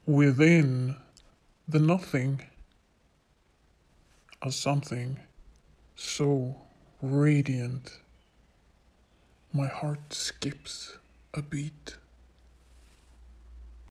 within the nothing, as something so radiant. My heart skips a beat.